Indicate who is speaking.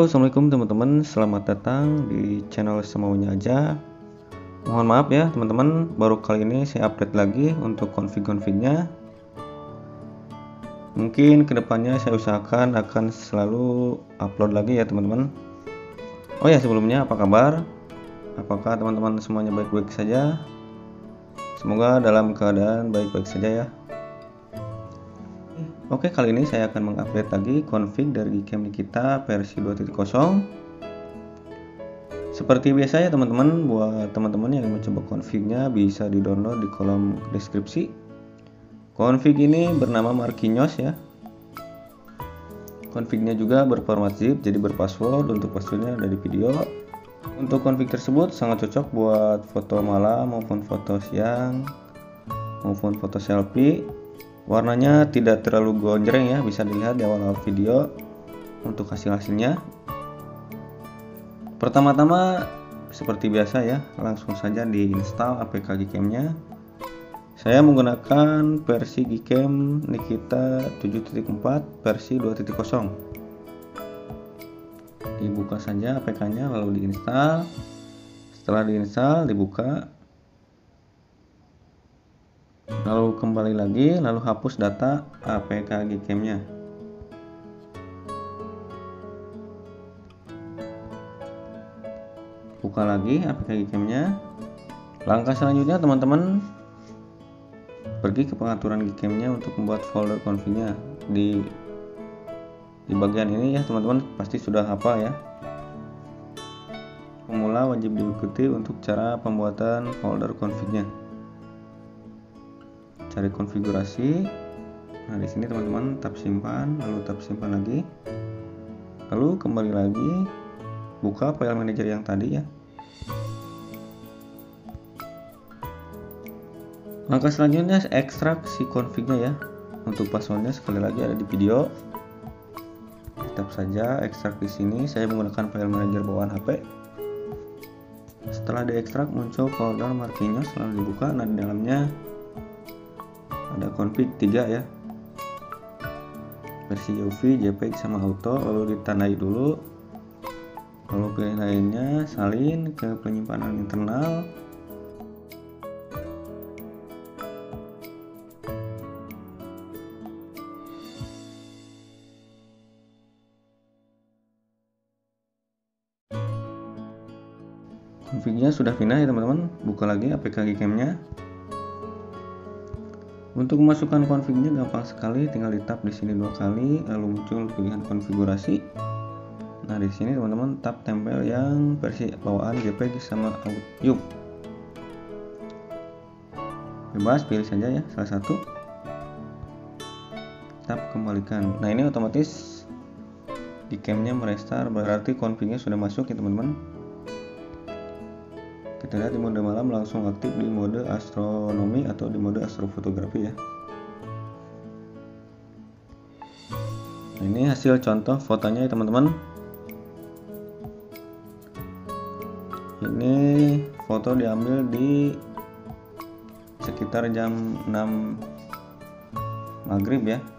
Speaker 1: Assalamualaikum teman-teman, selamat datang di channel Semaunya Aja. Mohon maaf ya teman-teman, baru kali ini saya update lagi untuk config-confignya. Mungkin kedepannya saya usahakan akan selalu upload lagi ya teman-teman. Oh ya, sebelumnya apa kabar? Apakah teman-teman semuanya baik-baik saja? Semoga dalam keadaan baik-baik saja ya. Oke, kali ini saya akan mengupdate lagi config dari Gcam kita versi 2.0. Seperti biasa ya teman-teman, buat teman-teman yang mencoba confignya bisa di-download di kolom deskripsi. Config ini bernama Marquinhos ya. Confignya juga berformat zip, jadi berpassword. Untuk passwordnya ada di video. Untuk config tersebut sangat cocok buat foto malam maupun foto siang maupun foto selfie. Warnanya tidak terlalu gonjreng ya, bisa dilihat di awal-awal video untuk hasilnya. Pertama-tama seperti biasa ya, langsung saja diinstal APK Gcam-nya. Saya menggunakan versi Gcam Nikita 7.4 versi 2.0. Dibuka saja APK-nya lalu diinstal. Setelah diinstal dibuka. Lalu kembali lagi, lalu hapus data APK Gcam-nya. Buka lagi APK Gcam-nya. Langkah selanjutnya teman-teman pergi ke pengaturan Gcam-nya untuk membuat folder config-nya. Di bagian ini ya teman-teman pasti sudah hafal ya. Pemula wajib diikuti untuk cara pembuatan folder config-nya. Cari konfigurasi. Nah, di sini teman-teman tab simpan, lalu tab simpan lagi. Lalu kembali lagi buka file manager yang tadi ya. Langkah selanjutnya ekstrak si config-nya ya. Untuk passwordnya sekali lagi ada di video. Tap saja ekstrak di sini. Saya menggunakan file manager bawaan HP. Setelah diekstrak muncul folder Marquinhos, lalu dibuka. Nah, di dalamnya ada config 3 ya, versi UV, JPEG sama auto. Lalu ditandai dulu, lalu pilih lainnya, salin ke penyimpanan internal. Confignya sudah pindah ya teman-teman. Buka lagi APK Gcam-nya. Untuk memasukkan config-nya gampang sekali, tinggal di tab di sini 2 kali, lalu muncul pilihan konfigurasi. Nah, di sini teman-teman tab tempel yang versi bawaan JPEG sama audio. Bebas, pilih saja ya salah satu. Tab kembalikan. Nah, ini otomatis Gcam-nya merestart, berarti config-nya sudah masuk ya teman-teman. Kita lihat di mode malam langsung aktif di mode astronomi atau di mode astrofotografi ya. Nah, ini hasil contoh fotonya ya teman-teman. Ini foto diambil di sekitar jam 6 maghrib ya.